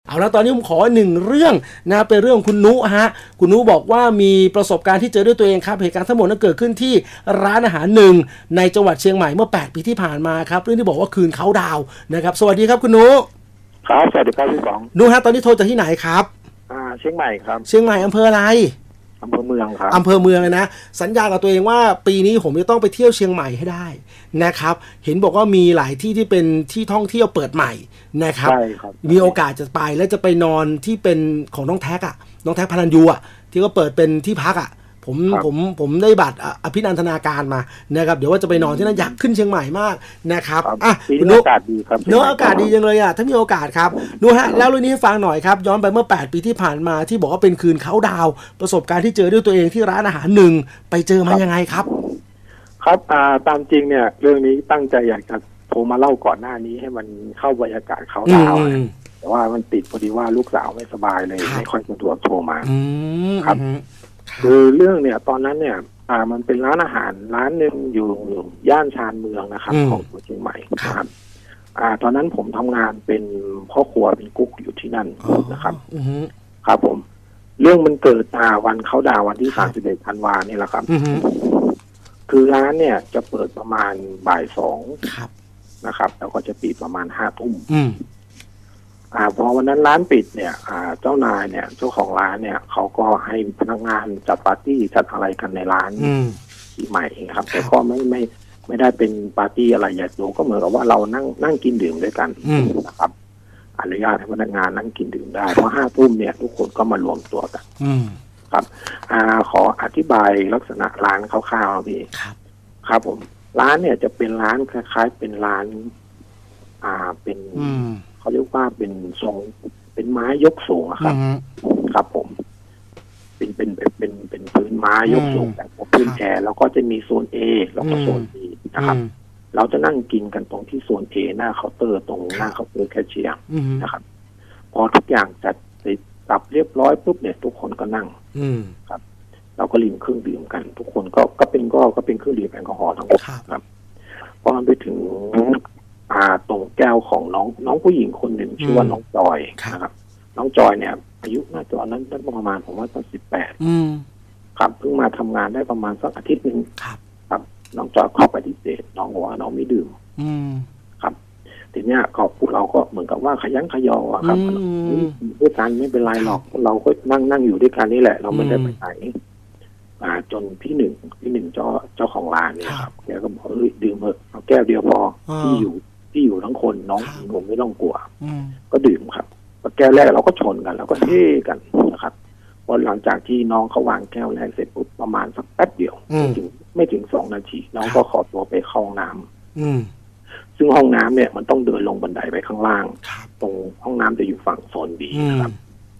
เอาละตอนนี้ผมขอหนึ่งเรื่องนะเป็นเรื่องคุณนุฮะคุณนุบอกว่ามีประสบการณ์ที่เจอด้วยตัวเองครับเหตุการณ์ทั้งหมดนั้นเกิดขึ้นที่ร้านอาหารหนึ่งในจังหวัดเชียงใหม่เมื่อ8 ปีที่ผ่านมาครับเรื่องที่บอกว่าคืนเขาดาวนะครับสวัสดีครับคุณนุครับสวัสดีครับพี่ป๋องนุฮะตอนนี้โทรจากที่ไหนครับเชียงใหม่ครับเชียงใหม่อำเภออะไรอำเภอเมืองครับอำเภอเมืองเลยนะสัญญากับตัวเองว่าปีนี้ผมจะต้องไปเที่ยวเชียงใหม่ให้ได้นะครับเห็นบอกว่ามีหลายที่ที่เป็นที่ท่องเที่ยวเปิดใหม่นะครับใช่ครับมีโอกาสจะไปแล้วจะไปนอนที่เป็นของน้องแท็กอ่ะน้องแท็กพลันยูอ่ะที่ก็เปิดเป็นที่พักอ่ะผมได้บัตรอภินันทนาการมานะครับเดี๋ยวว่าจะไปนอนที่นั่นอยากขึ้นเชียงใหม่มากนะครับคุณนุ๊กอากาศดีครับเนื้ออากาศดีจังเลยอ่ะถ้ามีโอกาสครับดูฮะแล้วเรื่องนี้ให้ฟังหน่อยครับย้อนไปเมื่อ8 ปีที่ผ่านมาที่บอกว่าเป็นคืนเขาดาวประสบการณ์ที่เจอด้วยตัวเองที่ร้านอาหารหนึ่งไปเจอมายังไงครับครับตามจริงเนี่ยเรื่องนี้ตั้งใจอยากจะโทรมาเล่าก่อนหน้านี้ให้มันเข้าบรรยากาศเขาดาวแต่ว่ามันติดพอดีว่าลูกสาวไม่สบายเลยไม่ค่อยสะดวกโทรมาครับคือเรื่องเนี่ยตอนนั้นเนี่ยมันเป็นร้านอาหารร้านหนึ่งอยู่ย่านชานเมืองนะครับของเชียงใหม่ครับตอนนั้นผมทำงานเป็นพ่อครัวเป็นกุ๊กอยู่ที่นั่นนะครับครับผมเรื่องมันเกิดวันเข้าดาววันที่31 ธันวาเนี่ยแหละครับคือร้านเนี่ยจะเปิดประมาณบ่าย 2นะครับแล้วก็จะปิดประมาณ5 ทุ่มพอวันนั้นร้านปิดเนี่ยเจ้านายเนี่ยเจ้าของร้านเนี่ยเขาก็ให้พนักงานจัดปาร์ตี้จัดอะไรกันในร้านที่ใหม่ครับแต่ก็ไม่ได้เป็นปาร์ตี้อะไรใหญ่โตก็เหมือนกับว่าเรานั่งกินดื่มด้วยกันนะครับอนุญาตให้พนักงานนั่งกินดื่มได้เพราะ5 ทุ่มเนี่ยทุกคนก็มารวมตัวกันครับขออธิบายลักษณะร้านคร่าวๆพี่ครับผมร้านเนี่ยจะเป็นร้านคล้ายๆเป็นร้านเป็นเขาเรียกว่าเป็นทรงเป็นไม้ยกสูงครับครับผมเป็นพื้นไม้ยกสูงแต่พื้นแอร์แล้วก็จะมีโซน A แล้วก็โซน B นะครับเราจะนั่งกินกันตรงที่โซน A หน้าเคาน์เตอร์ตรงหน้าเคาน์เตอร์แคชเชียร์นะครับพอทุกอย่างจัดติดตับเรียบร้อยปุ๊บเนี่ยทุกคนก็นั่งครับเราก็ริมเครื่องดื่มกันทุกคนก็เป็นเครื่องดื่มแอลกอฮอล์ทั้งหมดครับพอไปถึงตรงแก้วของน้องผู้หญิงคนหนึ่งชื่อว่าน้องจอยนะครับน้องจอยเนี่ยอายุน่าจะตอนนั้นประมาณผมว่าตอน18ครับเพิ่งมาทำงานได้ประมาณสักอาทิตย์นึงครับน้องจอยเข้าไปที่เศษน้องบอกว่าน้องไม่ดื่มครับทีเนี้ยพวกเราก็เหมือนกับว่าขยันขยอครับด้วยกันไม่เป็นไรหรอกเราก็นั่งอยู่ด้วยกันนี่แหละเราไม่ได้ไปไหนจนพี่หนึ่งเจ้าของร้านเนี่ยครับแกก็บอกดื่มเถอะเอาแก้วเดียวพอที่อยู่ทั้งคนน้องผมไม่ต้องกลัวก็ดื่มครับแก้วแรกเราก็ชนกันแล้วก็เฮ้กันนะครับพอหลังจากที่น้องเขาวางแก้วแรกเสร็จปุ๊บประมาณสักแป๊บเดียวไม่ถึง2 นาทีน้องก็ขอตัวไปเข้าห้องน้ำซึ่งห้องน้ำเนี่ยมันต้องเดินลงบันไดไปข้างล่างตรงห้องน้ำจะอยู่ฝั่งโซน B นะครับ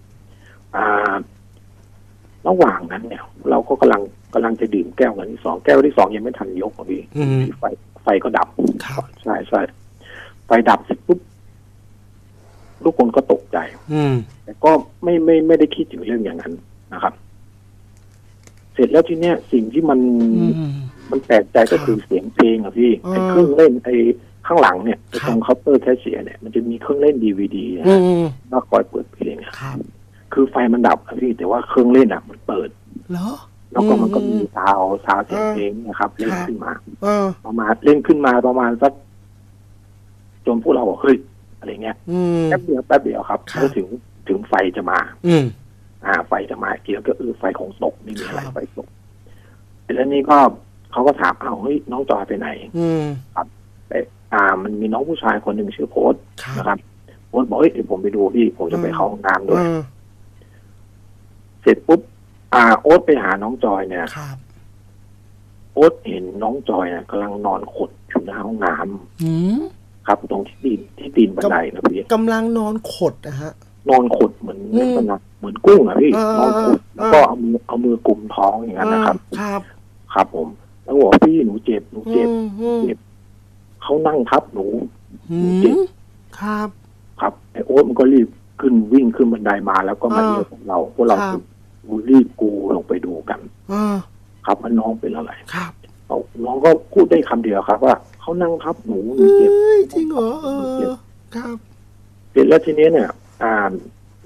ระหว่างนั้นเนี่ยเราก็กำลังจะดื่มแก้วกันที่2แก้วที่2ยังไม่ทันยกอ่ะพี่ไฟก็ดับใช่ไฟดับเสร็จปุ๊บทุกคนก็ตกใจแต่ก็ไม่ได้คิดถึงเรื่องอย่างนั้นนะครับเสร็จแล้วทีเนี้ยสิ่งที่มันแปลกใจก็คือเสียงเพลงอ่ะพี่ไอ้เครื่องเล่นไอ้ข้างหลังเนี่ยตรงเคาน์เตอร์แคชเชียร์เนี่ยมันจะมีเครื่องเล่น DVD นะแล้วคอยเปิดเพลงคือไฟมันดับอะพี่แต่ว่าเครื่องเล่นอ่ะมันเปิดแล้วก็มันก็มีซาวเสียงเพลงนะครับเล่นขึ้นมาประมาณสักจนพวกเราบอกเฮ้ยอะไรเงี้ยแป๊บเดียวครับก็ถึงไฟจะมาไฟจะมาเกี่ยวก็ไฟของตกไม่มีอะไรไฟตกแล้วนี่ก็เขาก็ถามเฮ้ยน้องจอยไปไหนครับแต่มันมีน้องผู้ชายคนหนึ่งชื่อโพสนะครับโพสบอกเดี๋ยวผมไปดูพี่ผมจะไปเข้าห้องน้ำด้วยเสร็จปุ๊บโอ๊ตไปหาน้องจอยเนี่ยโอ๊ตเห็นน้องจอยเนี่ยกำลังนอนขดอยู่หน้าห้องน้ำครับตรงที่ตีนบันไดนะพี่กำลังนอนขดนะฮะนอนขดเหมือนลักษณะเหมือนกุ้งอะพี่นอนขดแล้วก็เอามือกุมท้องอย่างนั้นนะครับครับผมแล้วบอกพี่หนูเจ็บเขานั่งทับหนูเจ็บครับไอโอ๊ตมันก็รีบวิ่งขึ้นบันไดมาแล้วก็มาเรียกพวกเรารีบกูลงไปดูกันครับว่าน้องเป็นอะไรน้องก็พูดได้คำเดียวครับว่าเขานั่งทับหนูเจ็บจริงเหรอครับเสร็จแล้วทีนี้เนี่ย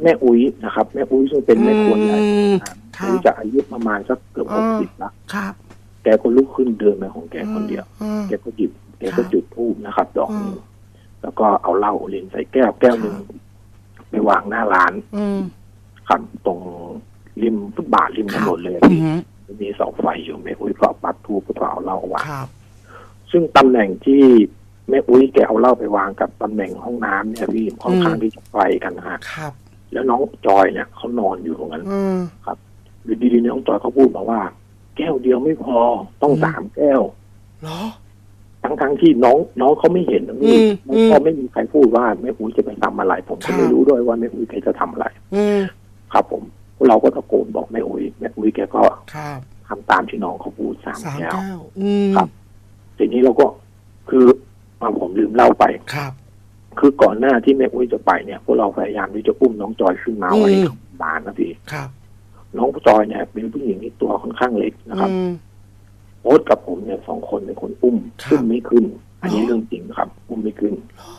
แม่อุ้ยนะครับแม่อุ้ยซึ่งเป็นแม่ครัวใหญ่อุ้ยจะอายุประมาณสักเกือบ60ละแกก็ลุกขึ้นเดินไปของแกคนเดียวแกก็จุดธูปนะครับดอกนึงแล้วก็เอาเหล้าเลียนใส่แก้วนึงไปวางหน้าร้านครับตรงริมฟุตบาทริมถนนเลยมีเสาไฟอยู่แม่อุ้ยก็ปัดธูปก็เอาเหล้าวางซึ่งตำแหน่งที่แม่อุ้ยแกเอาเหล้าไปวางกับตำแหน่งห้องน้ำเนี่ยพี่ค่อนข้างที่จะไกลกันนะฮะแล้วน้องจอยเนี่ยเขานอนอยู่ตรงนั้นครับอยู่ดีๆน้องจอยเขาพูดมาว่าแก้วเดียวไม่พอต้อง3 แก้วเหรอทั้งที่น้องเขาไม่เห็นนะพี่ก็ไม่มีใครพูดว่าแม่อุ้ยจะไปทำอะไรผมก็ไม่รู้ด้วยว่าแม่อุ้ยแกจะทำอะไรครับผมเราก็ตะโกนบอกแม่อุ้ยแกก็ทำตามที่น้องเขาพูด3 แก้วครับทีนี้เราก็คือผมลืมเล่าไปคือก่อนหน้าที่แม่อุ้ยจะไปเนี่ยพวกเราพยายามที่จะอุ้มน้องจอยขึ้นมาไว้บ้านนะพี่น้องจอยเนี่ยเป็นผู้หญิงที่ตัวค่อนข้างเล็กนะครับโอ๊ตกับผมเนี่ย2 คนเป็นคนอุ้มไม่ขึ้นอันนี้เรื่องจริงครับอุ้มไม่ขึ้น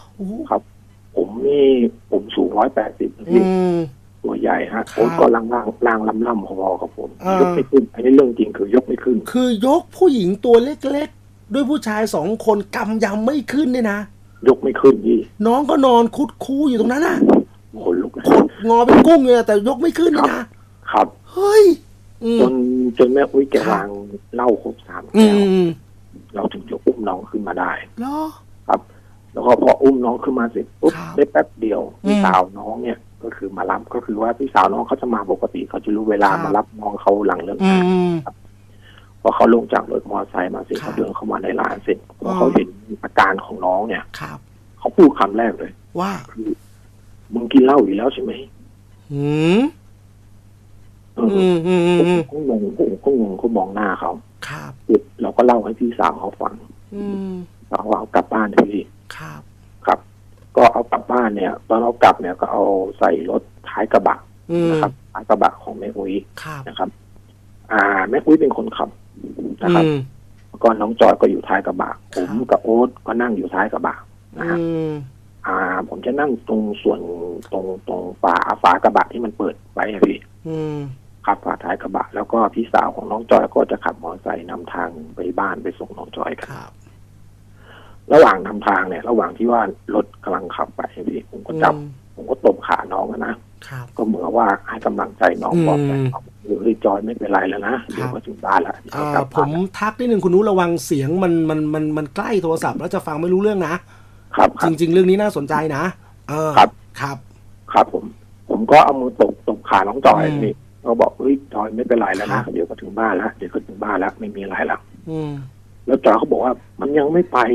ผมสูง180นะพี่ตัวใหญ่ฮะโอ๊ตก็ล่างล่ำพอกับผมยกไม่ขึ้นอันนี้เรื่องจริงคือยกไม่ขึ้นคือยกผู้หญิงตัวเล็กๆด้วยผู้ชาย2 คนกำยำไม่ขึ้นเนี่ยนะยกไม่ขึ้นพี่น้องก็นอนคุดคูอยู่ตรงนั้นน่ะคนลุกงอเป็นกุ้งเลยแต่ยกไม่ขึ้นนะครับเฮ้ยจนแม่อุ้ยแกวางเหล้าครบ3 แก้วเราถึงจะอุ้มน้องขึ้นมาได้ครับแล้วก็พออุ้มน้องขึ้นมาเสร็จปุ๊บได้แป๊บเดียวพี่สาวน้องเนี่ยก็คือมารับก็คือว่าพี่สาวน้องเขาจะมาปกติเขาจะรู้เวลามารับน้องเขาหลังเลิกงานครับพอเขาลงจากรถมอเตอร์ไซค์มาเสร็จเขาเดินเข้ามาในร้านเสร็จพอเขาเห็นอาการของน้องเนี่ยเขาพูดคำแรกเลยว่าคือมึงกินเหล้าอยู่แล้วใช่ไหมก็งงเขามองหน้าเขาเราก็เล่าให้พี่สาวเขาฟังเราเอากลับบ้านพี่ครับก็เอากลับบ้านเนี่ยตอนเรากลับเนี่ยก็เอาใส่รถท้ายกระบะนะครับท้ายกระบะของแม่อุ้ยนะครับแม่อุ้ยเป็นคนขับนะครับก็น้องจอยก็อยู่ท้ายกระบะผมกับโอ๊ตก็นั่งอยู่ท้ายกระบะนะฮะผมจะนั่งตรงส่วนตรงฝากระบะที่มันเปิดไว้อะพี่ขับฝาท้ายกระบะแล้วก็พี่สาวของน้องจอยก็จะขับมอเตอร์ไซค์นำทางไปบ้านไปส่งน้องจอยกันระหว่างนำทางเนี่ยระหว่างที่ว่ารถกำลังขับไปพี่ผมก็ตบขาน้องนะก็เหมือนว่าให้กำลังใจน้องบอกแต่หรือจอยไม่เป็นไรแล้วนะเดี๋ยวก็ถึงบ้านแล้วผมทักนิดนึงคุณนุระวังเสียงมันใกล้โทรศัพท์แล้วจะฟังไม่รู้เรื่องนะครับจริงๆเรื่องนี้น่าสนใจนะครับผมก็เอามือตบขาน้องจอยนี่เราบอกจอยไม่เป็นไรแล้วนะเดี๋ยวก็ถึงบ้านแล้วไม่มีอะไรแล้วแล้วจอยเขาบอกว่ามันยังไม่ไป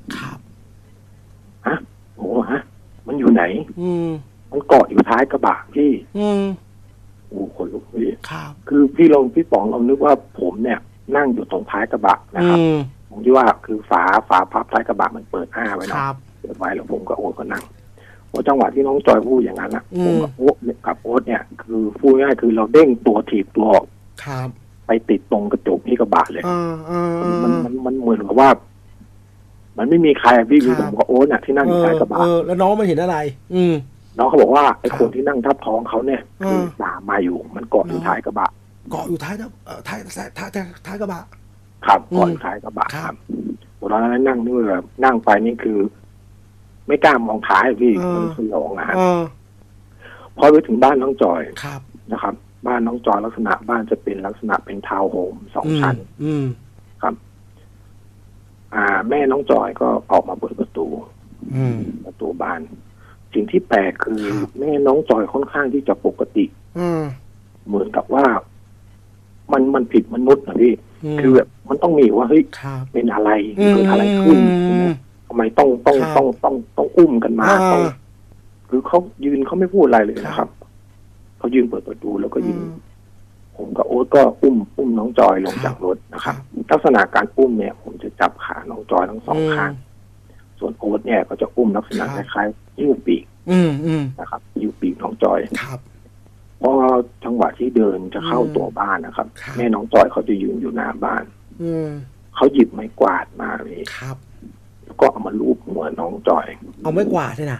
ฮะโอ้ฮะมันอยู่ไหนมันเกาะอยู่ท้ายกระบะพี่โอ้คนลุกพี่คือพี่ป๋องเรานึกว่าผมเนี่ยนั่งอยู่ตรงท้ายกระบะนะครับผมที่ว่าคือฝาพับท้ายกระบะมันเปิดไว้เนาะเปิดไว้แล้วผมก็โอ๊ตก็นั่งพอจังหวะที่น้องจอยพูดอย่างนั้นนะผมกับโอ๊ตเนี่ยคือพูดง่ายคือเราเด้งตัวถีบตัวออกไปติดตรงกระจกที่กระบะเลยมันเหมือนกับว่ามันไม่มีใครพี่คือผมกับโอ๊ตเนี่ยที่นั่งอยู่ท้ายกระบะแล้วน้องมันเห็นอะไรน้องเขาบอกว่าไอ้คนที่นั่งทับท้องเขาเนี่ยคือตามมาอยู่มันเกาะอยู่ท้ายกระบะเกาะอยู่ท้ายกระบะครับเกาะอยู่ท้ายกระบะครับตอนนั้นนั่งไปนี่คือไม่กล้ามองท้ายพี่มันสยองนะฮะพอไปถึงบ้านน้องจอยนะครับบ้านน้องจอยลักษณะบ้านจะเป็นลักษณะเป็นทาวน์โฮม2 ชั้นครับแม่น้องจอยก็ออกมาเปิดประตูบ้านสิ่งที่แปลกคือแม่น้องจอยค่อนข้างที่จะปกติเหมือนกับว่ามันผิดมนุษย์นะพี่คือแบบมันต้องมีว่าเฮ้ยเป็นอะไรเกิดอะไรขึ้นทำไมต้องอุ้มกันมาคือเขายืนเขาไม่พูดอะไรเลยนะครับเขายืนเปิดประตูแล้วก็ยืนผมกับโอ๊ตก็อุ้มน้องจอยลงจากรถนะครับลักษณะการอุ้มเนี่ยผมจะจับขาน้องจอยทั้ง2 ข้างส่วนโอ๊ตเนี่ยก็จะอุ้มลักษณะคล้ายๆยิ้วปีกนะครับยิ้วปีกน้องจอยพอจังหวะที่เดินจะเข้าตัวบ้านนะครับแม่น้องจอยเขาจะยืนอยู่หน้าบ้านเขาหยิบไม้กวาดมาเลยแล้วก็เอามาลูบหัวน้องจอยเอาไม้กวาดใช่นะ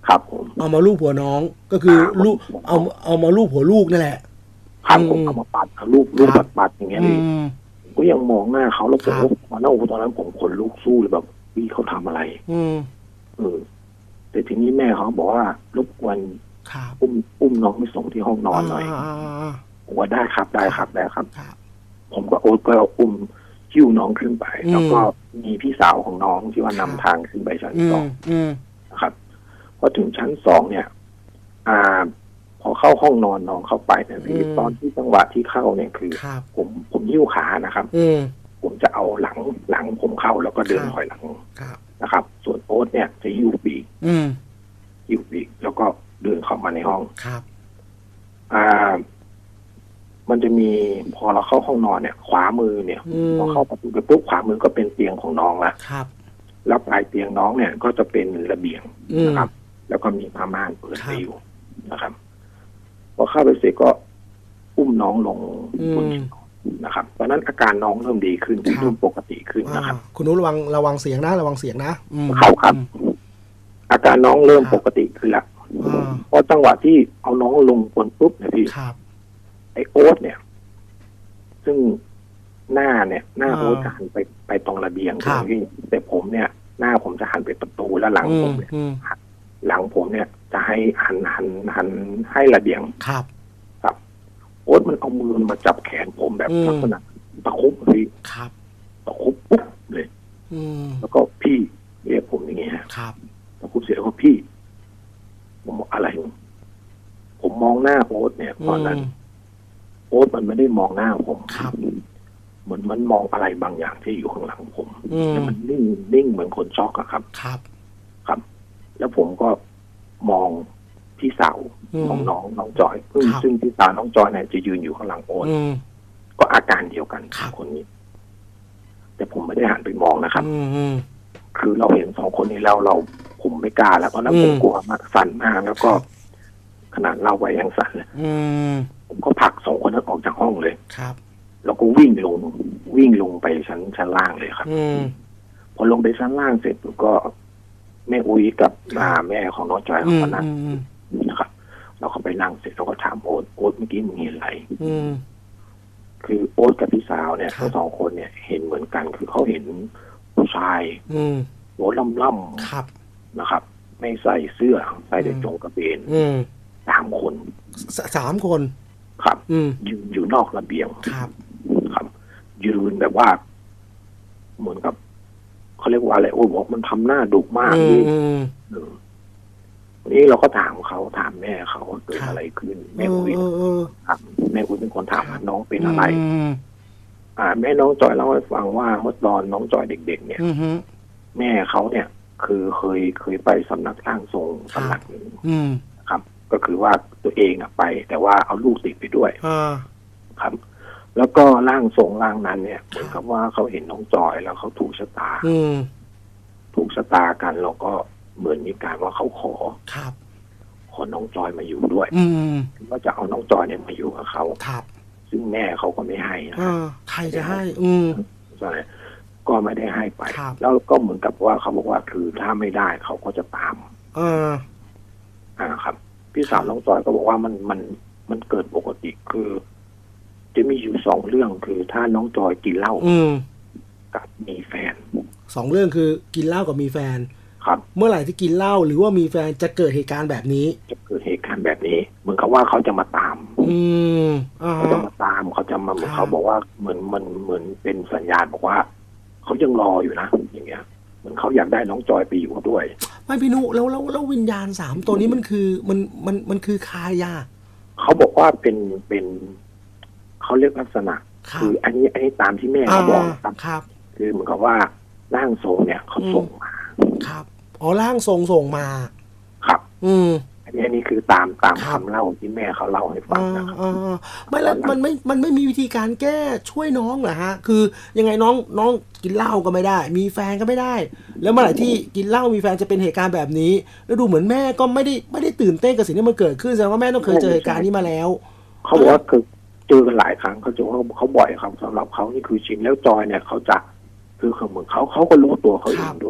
ครับผมเอามาลูบหัวน้องก็คือลูกเอามาลูบหัวลูกนั่นแหละครับผมเอามาปัดลูบปัดอย่างเงี้ยเลยก็ยังมองหน้าเขาแล้วผมตอนนั้นผมขนลุกสู้เลยแบบพี่เขาทำอะไรแต่ทีนี้แม่เขาบอกว่ารบกวนอุ้มน้องไปส่งที่ห้องนอนหน่อยผมว่าได้ครับผมก็ก็อุ้มหิ้วน้องขึ้นไปแล้วก็มีพี่สาวของน้องที่ว่านำทางขึ้นไปชั้นสองนะครับพอถึงชั้นสองเนี่ยพอเข้าห้องนอนน้องเข้าไปเนี่ยพี่ตอนที่จังหวะที่เข้าเนี่ยคือผมหิ้วขานะครับผมจะเอาหลังผมเข้าแล้วก็เดินถอยหลังนะครับส่วนโอ๊ตเนี่ยจะหิ้วปีกแล้วก็เดินเข้ามาในห้องมันจะมีพอเราเข้าห้องนอนเนี่ยขวามือเนี่ยพอเข้าประตูไปปุ๊บขวามือก็เป็นเตียงของน้องละแล้วปลายเตียงน้องเนี่ยก็จะเป็นระเบียงนะครับแล้วก็มีผ้าม่านเปิดไปอยู่นะครับพอเข้าไปเสร็จก็อุ้มน้องลงบนนะครับตอนนั้นอาการน้องเริ่มดีขึ้นเริ่มปกติขึ้นนะครับคุณนุ้ระวังเสียงนะเขาครับอาการน้องเริ่มปกติขึ้นละพอจังหวะที่เอาน้องลงบนปุ๊บเนี่ยพี่ไอโอ๊ตเนี่ยซึ่งหน้าโอ๊ตจะหันไปตรงระเบียงพี่แต่ผมเนี่ยหน้าผมจะหันไปประตูแล้วหลังผมเนี่ยจะให้หันให้ระเบียงครับโอ๊ตมันเอามือมาจับแขนผมแบบลักษณะตะคุบพี่ตะคุบปุ๊บเลยแล้วก็พี่เรียกผมอย่างเงี้ยตะคุบเสร็จแล้วก็พี่ผมบอกอะไรผมมองหน้าโอ๊ตเนี่ยตอนนั้นโอ๊ตมันไม่ได้มองหน้าผมเหมือนมันมองอะไรบางอย่างที่อยู่ข้างหลังผมแต่มันนิ่งเหมือนคนช็อกอะครับแล้วผมก็มองพี่สาวของน้องจอยซึ่งพี่สาวน้องจอยเนี่ยจะยืนอยู่ข้างหลังโอ๊ตก็อาการเดียวกันคนนี้แต่ผมไม่ได้หันไปมองนะครับคือเราเห็นสองคนนี้แล้วผมไม่กล้าแล้วเพราะนั้นผมกลัวมากสั่นมากแล้วก็ขนาดเราไว้ยังสั่นเลยผมก็ผลักสองคนนั้นออกจากห้องเลยแล้วก็วิ่งลงไปชั้นล่างเลยครับพอลงไปชั้นล่างเสร็จก็แม่อุ้ยกับแม่ของน้องจอยเขาก็นั่งนะครับเราก็ไปนั่งเสร็จเราก็ถามโอ๊ตเมื่อกี้มึงเห็นอะไรคือโอ๊ตกับพี่สาวเนี่ยทั้งสองคนเนี่ยเห็นเหมือนกันคือเขาเห็นผู้ชายหัวล่ำนะครับไม่ใส่เสื้อใส่แต่จงกระเบน3 คนครับยืนอยู่นอกระเบียงครับยืนแบบว่าเหมือนกับเขาเรียกว่าอะไรโอ้บอกมันทำหน้าดุมากนี่เราก็ถามแม่เขาเกิดอะไรขึ้นแม่อุ้ยครับแม่อุ้ยเป็นคนถามน้องเป็นอะไรแม่น้องจอยเล่าให้ฟังว่าเมื่อตอนน้องจอยเด็กๆเนี่ยแม่เขาเนี่ยคือเคยไปสำนักร่างทรงสำนักหนึ่งครับก็คือว่าตัวเองไปแต่ว่าเอาลูกติดไปด้วยครับแล้วก็ร่างทรงร่างนั้นเนี่ยเหมือนกับว่าเขาเห็นน้องจอยแล้วเขาถูกชะตากันแล้วก็เหมือนมีการว่าเขาขอน้องจอยมาอยู่ด้วยว่าจะเอาน้องจอยเนี่ยมาอยู่กับเขาซึ่งแม่เขาก็ไม่ให้นะใครจะให้ใช่ก็ไม่ได้ให้ไปแล้วก็เหมือนกับว่าเขาบอกว่าคือถ้าไม่ได้เขาก็จะตามครับพี่สาวน้องจอยก็บอกว่ามันเกิดปกติคือจะมีอยู่2 เรื่องคือถ้าน้องจอยกินเหล้ากับมีแฟน 2 เรื่องคือกินเหล้ากับมีแฟนครับเมื่อไหร่ที่กินเหล้าหรือว่ามีแฟนจะเกิดเหตุการณ์แบบนี้เหมือนกับว่าเขาจะมาตามเขาจะมาตามเขาจะมาเหมือนเขาบอกว่าเหมือนเป็นสัญญาณบอกว่าเขายังรออยู่นะอย่างเงี้ยเหมือนเขาอยากได้น้องจอยไปอยู่ด้วยไม่พี่นุแล้ววิญญาณ3 ตัวนี้มันคือมันคือใครเขาบอกว่าเป็นเขาเรียกลักษณะคืออันนี้ตามที่แม่เขาบอกครับคือเหมือนกับว่าร่างทรงเนี่ยเขาส่งมาครับร่างทรงส่งมาครับอันนี้คือตามคำเล่าที่แม่เขาเล่าให้ฟังนะครับไม่แล้วมันไม่มีวิธีการแก้ช่วยน้องเหรอฮะคือยังไงน้องกินเหล้าก็ไม่ได้มีแฟนก็ไม่ได้แล้วเมื่อไหร่ที่กินเหล้ามีแฟนจะเป็นเหตุการณ์แบบนี้แล้วดูเหมือนแม่ก็ไม่ได้ตื่นเต้นกับสิ่งที่มันเกิดขึ้นแสดงว่าแม่ต้องเคยเจอเหตุการณ์นี้มาแล้วเขาบอกว่าคือเจอกันหลายครั้งเขาบ่อยครับสำหรับเขานี่คือชินแล้วจอยเนี่ยเขาจะคือเหมือนเขาก็รู้ตัวเขาเองด้วย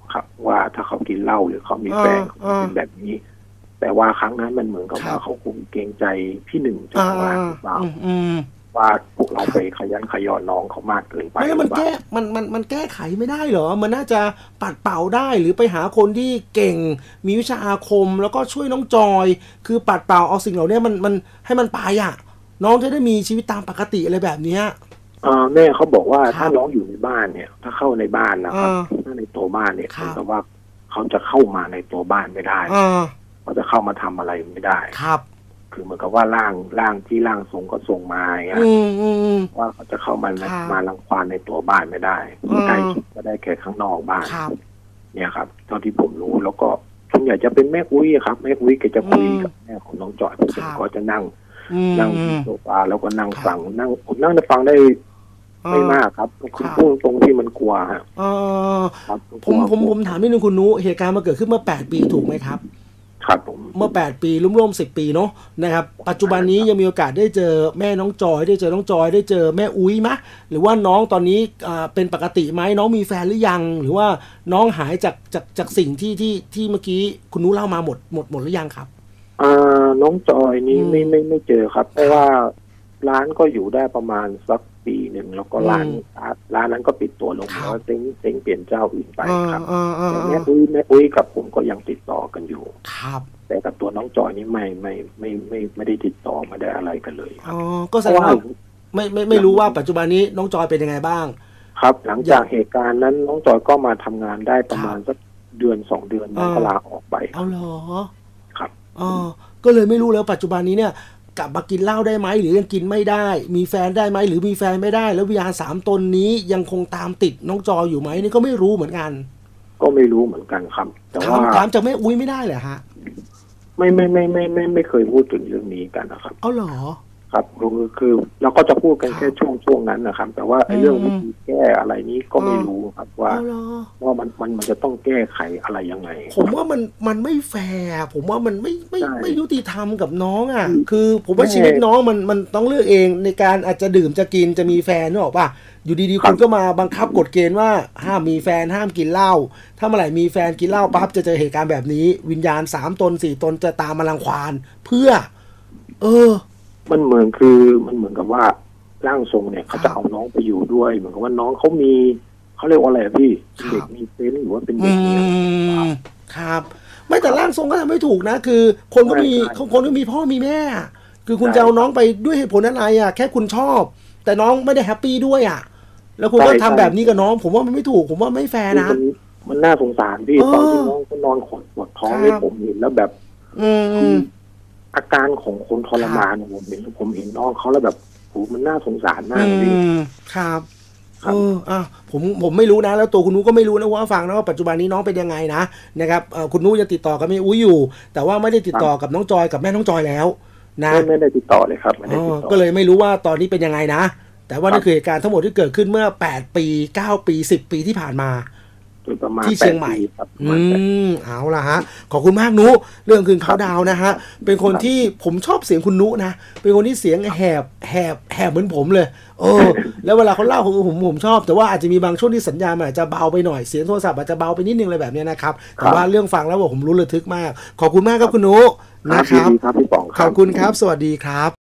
ครับว่าถ้าเขากินเหล้าหรือเขามีแฟนเขาเป็นแบบนี้แต่ว่าครั้งนั้นมันเหมือนกับว่าเขาคงเกรงใจพี่หนึ่งเจ้าของร้านหรือเปล่าว่าพวกเราไปขยันขยอน้องเขามากเกินไปไม่แล้วมันแก้ไขไม่ได้เหรอมันน่าจะปัดเป่าได้หรือไปหาคนที่เก่งมีวิชาอาคมแล้วก็ช่วยน้องจอยคือปัดเป่าเอาสิ่งเหล่านี้มันให้มันไปอ่ะน้องจะได้มีชีวิตตามปกติอะไรแบบนี้แม่เขาบอกว่าถ้าน้องอยู่ในบ้านเนี่ยถ้าเข้าในบ้านนะครับถ้าในตัวบ้านเนี่ยแต่ว่าเขาจะเข้ามาในตัวบ้านไม่ได้เขาจะเข้ามาทำอะไรไม่ได้ครับคือเหมือนกับว่าร่างที่ร่างทรงก็ทรงมาอย่างเงี้ยว่าเขาจะเข้ามารังควานในตัวบ้านไม่ได้ใกล้ชิดก็ได้แค่ข้างนอกบ้านเนี่ยครับเท่าที่ผมรู้แล้วก็ส่วนใหญ่จะเป็นแม่อุ้ยครับแม่อุ้ยก็จะคุยกับแม่ของน้องจอยผมก็จะนั่งโซฟาแล้วก็นั่งฟังผมนั่งฟังได้ไม่มากครับคุณพูดตรงที่มันกลัวฮะผมถามนิดนึงคุณนุเหตุการณ์มาเกิดขึ้นเมื่อ8 ปีถูกไหมครับครับผมเมื่อ8 ปีร่วม10 ปีเนาะนะครับปัจจุบันนี้ยังมีโอกาสได้เจอแม่น้องจอยได้เจอน้องจอยได้เจอแม่อุ้ยไหมหรือว่าน้องตอนนี้เป็นปกติไหมน้องมีแฟนหรือยังหรือว่าน้องหายจากสิ่งที่เมื่อกี้คุณนุเล่ามาหมดหรือยังครับน้องจอยนี่ไม่เจอครับเพราะว่าร้านก็อยู่ได้ประมาณสักปีหนึ่งแล้วก็ร้านนั้นก็ปิดตัวลงแล้วเซ็งเปลี่ยนเจ้าอื่นไปครับแต่แม่อุ้ยกับผมก็ยังติดต่อกันอยู่ครับแต่กับตัวน้องจอยนี่ไม่ได้ติดต่อไม่ได้อะไรกันเลยก็แสดงว่าไม่รู้ว่าปัจจุบันนี้น้องจอยเป็นยังไงบ้างครับหลังจากเหตุการณ์นั้นน้องจอยก็มาทำงานได้ประมาณสักเดือน2 เดือนน้องก็ลาออกไปเอาเหรอครับก็เลยไม่รู้แล้วปัจจุบันนี้เนี่ยกลับมากินเหล้าได้ไหมหรือยังกินไม่ได้มีแฟนได้ไหมหรือมีแฟนไม่ได้แล้ววิญญาณ3 ตนนี้ยังคงตามติดน้องจอยอยู่ไหมนี่ก็ไม่รู้เหมือนกันก็ไม่รู้เหมือนกันครับแต่ว่าถามจากแม่อุ้ยไม่ได้เหรอฮะไม่เคยพูดถึงเรื่องนี้กันนะครับเอาเหรอครับคือเราก็จะพูดกันแค่ช่วงนั้นนะครับแต่ว่าเรื่องวิธีแก้อะไรนี้ก็ไม่รู้ครับว่ามันจะต้องแก้ไขอะไรยังไงผมว่ามันไม่แฟร์ผมว่ามันไม่ยุติธรรมกับน้องอ่ะคือผมว่าชีวิตน้องมันต้องเลือกเองในการอาจจะดื่มจะกินจะมีแฟนนึกออกป่ะอยู่ดีๆคุณก็มาบังคับกฎเกณฑ์ว่าห้ามมีแฟนห้ามกินเหล้าถ้าเมื่อไหร่มีแฟนกินเหล้าปั๊บจะเจอเหตุการณ์แบบนี้วิญญาณ3 ตน 4 ตนจะตามมารังควานเพื่อมันเหมือนกับว่าร่างทรงเนี่ยเขาจะเอาน้องไปอยู่ด้วยเหมือนกับว่าน้องเขาเรียกว่าอะไรพี่เด็กมีเซนส์หรือว่าเป็นเด็กครับไม่แต่ร่างทรงก็ทำไม่ถูกนะคือคนก็มีพ่อมีแม่คือคุณจะเอาน้องไปด้วยเหตุผลอะไรอ่ะแค่คุณชอบแต่น้องไม่ได้แฮปปี้ด้วยอ่ะแล้วคุณก็ทำแบบนี้กับน้องผมว่ามันไม่ถูกผมว่าไม่แฟร์นะมันน่าสงสารพี่ตอนที่น้องก็นอนขดปวดท้องให้ผมเห็นแล้วแบบอาการของคนทรมานผมเห็นน้องเขาแล้วแบบโหมันน่าสงสารมากพี่ครับผมไม่รู้นะแล้วตัวคุณนุ้ก็ไม่รู้นะว่าฟังนะว่าปัจจุบันนี้น้องเป็นยังไงนะครับคุณนุ้ยังติดต่อกับแม่อุ้ยอยู่แต่ว่าไม่ได้ติดต่อกับน้องจอยกับแม่น้องจอยแล้วนะไม่ได้ติดต่อเลยครับไม่ได้ติดต่อก็เลยไม่รู้ว่าตอนนี้เป็นยังไงนะแต่ว่านี่คือเหตุการณ์ทั้งหมดที่เกิดขึ้นเมื่อ8 ปี9 ปี10 ปีที่ผ่านมาที่เชียงใหม่เอาล่ะฮะขอบคุณมากนุเรื่องคืนเขาดาวนะฮะเป็นคนที่ผมชอบเสียงคุณนุนะเป็นคนที่เสียงแหบเหมือนผมเลยแล้วเวลาเขาเล่าผมชอบแต่ว่าอาจจะมีบางช่วงที่สัญญาณมันอาจจะเบาไปหน่อยเสียงโทรศัพท์อาจจะเบาไปนิดนึงอะไรแบบนี้นะครับแต่ว่าเรื่องฟังแล้วผมรู้ระทึกมากขอบคุณมากครับคุณนุนะครับขอบคุณครับสวัสดีครับ